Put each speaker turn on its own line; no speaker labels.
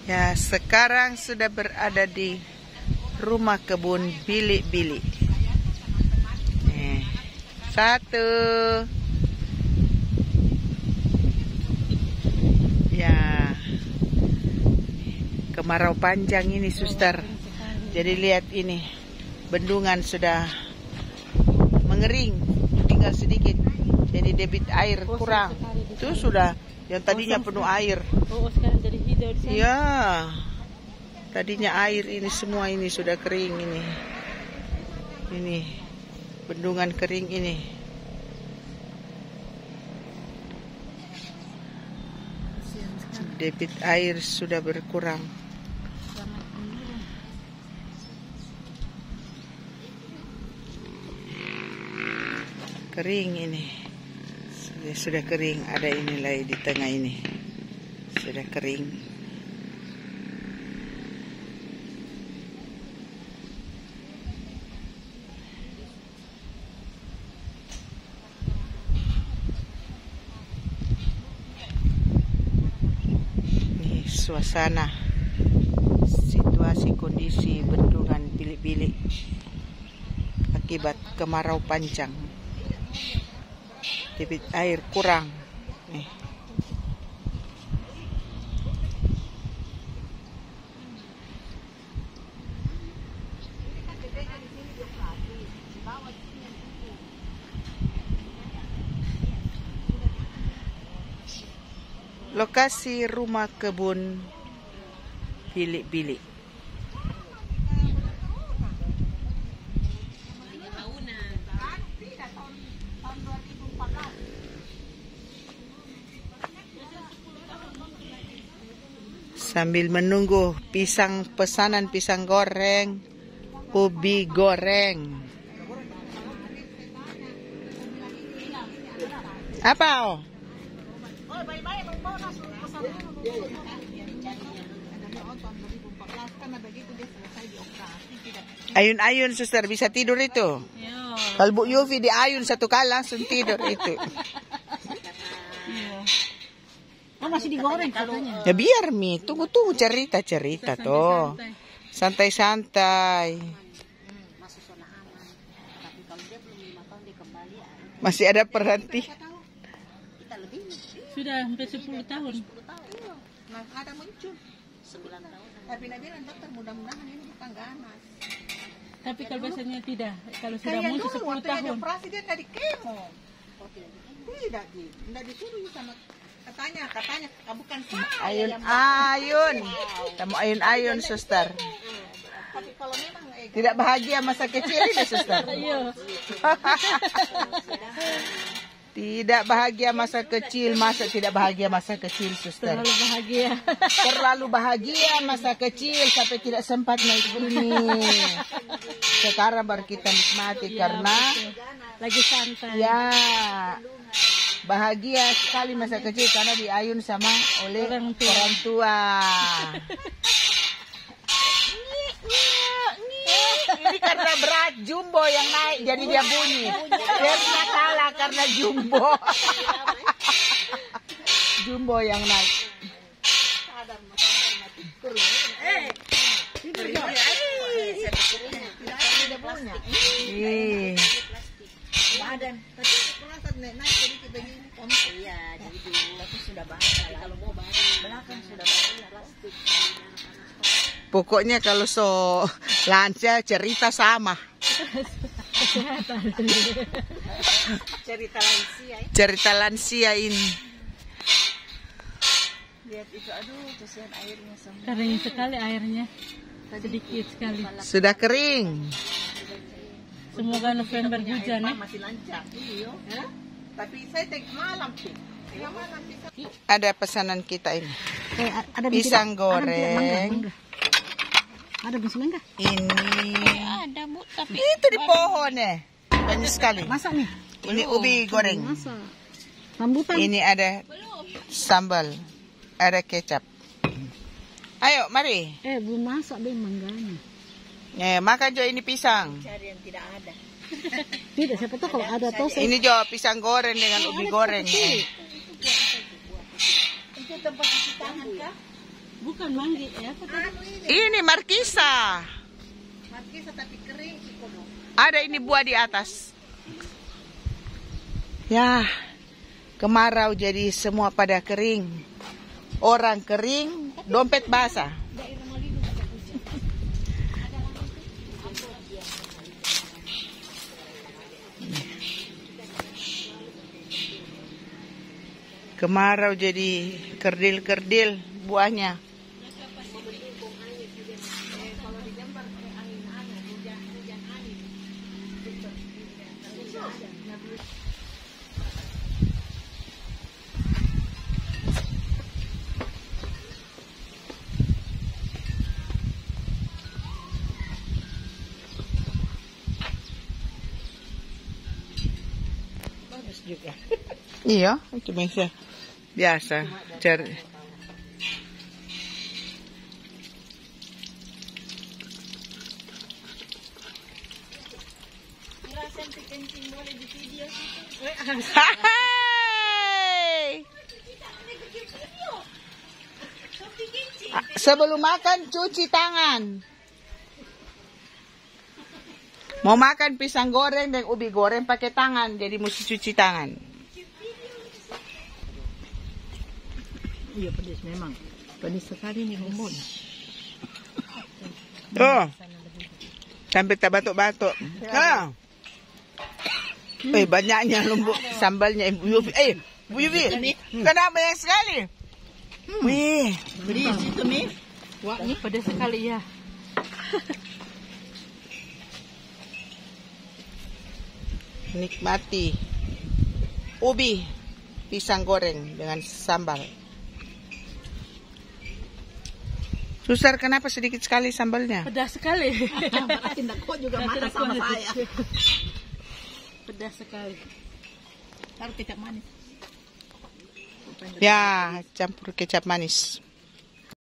Ya, sekarang sudah berada di rumah kebun bilik-bilik. Satu. Ya, kemarau panjang ini, suster. Jadi lihat ini, bendungan sudah mengering, tinggal sedikit. Jadi debit air kurang. Itu sudah yang tadinya penuh air.
Oh, sekarang jadi hijau di sana.
Ya, tadinya air ini semua ini sudah kering ini. Ini bendungan kering ini. Debit air sudah berkurang. Kering ini. Sudah kering, ada inilah di tengah ini. Sudah kering. Ini suasana, situasi kondisi bendungan bilik-bilik akibat kemarau panjang. Debit air kurang. Nih. Lokasi rumah kebun bilik-bilik. Sambil menunggu pesanan pisang goreng, ubi goreng. Apa? Ayun-ayun, suster, bisa tidur itu. Kalau Bu Yufi diayun satu kali langsung tidur itu.
Oh, masih digoreng katanya.
Ya biar Mi, tunggu cerita tuh. Santai-santai. Masih ada perhenti.
Sudah hampir 10 tahun.
Nah, ada muncul 9 tahun. Tapi bilang dokter mudah-mudahan ini bukan ganas.
Tapi kalau biasanya tidak, kalau sudah muncul 10 tahun.
Operasi dia tadi kemo. Tidak disuruh sama katanya bukan saya.
Ayun. Kamu ayun-ayun, suster.
Tapi kalau memang
tidak bahagia masa kecil ini, suster.
Iya.
Tidak bahagia masa kecil, tidak bahagia masa kecil, suster.
Terlalu bahagia.
Terlalu bahagia masa kecil sampai tidak sempat naik gunung. Sekarang baru kita nikmati karena
lagi santai.
Ya, bahagia sekali masa kecil karena diayun sama oleh orang tua. Ini karena berat jumbo yang naik jadi dia bunyi. Dia kalah karena jumbo. Jumbo yang naik.
Badan tapi perasaan naik sedikit begini iya jadi tapi sudah bahaya kalau mau belakang sudah bahaya plastik.
Pokoknya kalau so lansia cerita sama. Cerita lansia ini.
Lihat itu, aduh kasihan airnya semua.
Kering sekali airnya. Sedikit sekali.
Sudah kering.
Semoga November hujan ya.
Masih lancar. Iya. Tapi saya malam sih.
Ada pesanan kita ini.
Ada
pisang goreng.
Ada bisa enggak?
Ini
ada Bu, tapi
itu di pohon banyak sekali.
Masak nih.
Ini ubi goreng.
Masak. Rambutan.
Ini ada sambal, ada kecap. Ayo, mari.
Belum masak deh mangganya.
Makan Jo ini pisang.
Cari yang tidak ada. Tidak, siapa tahu kalau ada toh.
Ini Jo pisang goreng dengan ubi goreng.
Itu tempat cuci tangan kah?
Bukan manggi ya.
Ini markisa.
Markisa tapi kering sih kono.
Ada ini buah di atas. Ya, kemarau jadi semua pada kering. Orang kering, dompet basah. Kemarau jadi kerdil-kerdil buahnya.
Bagus juga.
Iya, itu biasa cari.
Ngerasain kencing boleh di video situ.
Hai. Sebelum makan cuci tangan. Mau makan pisang goreng dan ubi goreng pakai tangan, jadi mesti cuci tangan.
Iya pedas memang. Pedas sekali nih Mumun.
Tuh. Sampai tak batuk-batuk. Ha. Banyaknya lombok sambalnya Ibu Yufi. Bu Yufi, kenapa banyak sekali? Wih,
Beri situ nih.
Wah, ini pedas sekali ya.
nikmati ubi pisang goreng dengan sambal. Susar, kenapa sedikit sekali sambalnya?
Pedas sekali.
Berarti Ndako juga makan sama saya.
Pedas sekali.
Taruh kecap manis.
Ya, campur kecap manis.